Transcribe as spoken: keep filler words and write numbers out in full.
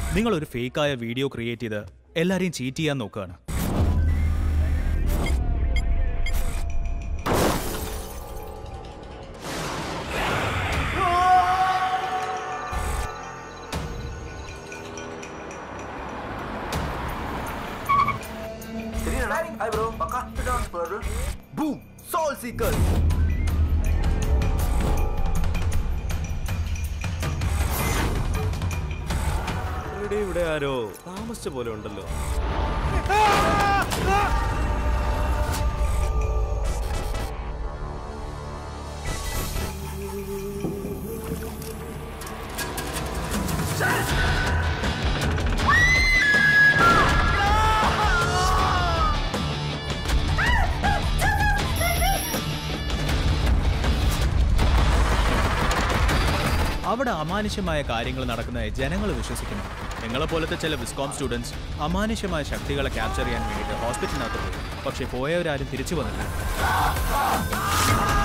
നിങ്ങളൊരു ഫേക്കായ video create ചെയ്ത് എല്ലാരെയും ചീറ്റ് ചെയ്യാൻ നോക്കുകയാണ്. Hi bro, Paka, sit down, brother. Boom, soul seeker. ഇവിടെ ഇവിടെ ആരോ താമസിച്ച പോലെ ഉണ്ടല്ലോ. അവിടെ അമാനുഷ്യമായ കാര്യങ്ങൾ നടക്കുന്നതായി ജനങ്ങൾ വിശ്വസിക്കുന്നു. നിങ്ങളെപ്പോലത്തെ ചില വിസ്കോം സ്റ്റുഡൻസ് അമാനുഷ്യമായ ശക്തികളെ ക്യാപ്ചർ ചെയ്യാൻ വേണ്ടിയിട്ട് ഹോസ്പിറ്റലിനകത്ത് പോയി. പക്ഷേ പോയവരാരും തിരിച്ചു വന്നിട്ടില്ല.